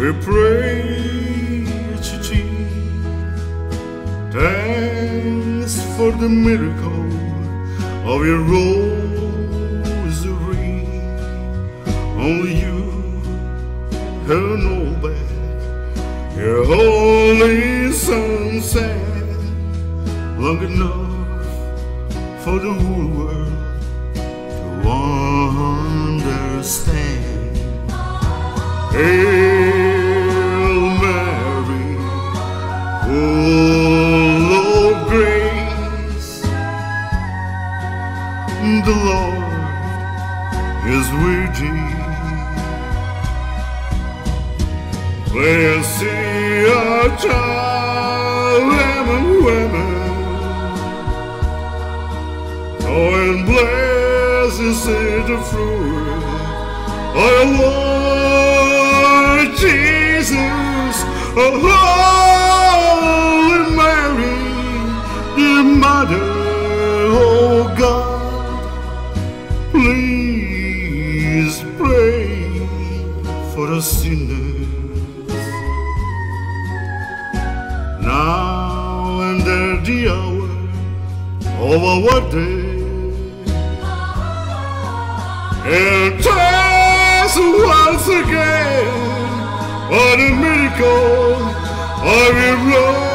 we pray to thee. Thanks for the miracle of your rosary. Only you have no back. Your holy son sang long enough for the whole world to understand. Hail Mary, full of grace, the Lord is with thee. Blessed art thou among women, oh, and blessed is the fruit of your womb, Jesus. Oh, Holy Mary, the Mother of God, please pray for us sinners, now and at the hour of our death. And tell us once again what a miracle of your love.